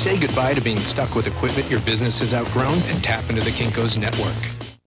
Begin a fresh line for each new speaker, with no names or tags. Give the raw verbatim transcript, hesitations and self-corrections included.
Say goodbye to being stuck with equipment your business has outgrown and tap into the Kinkos network.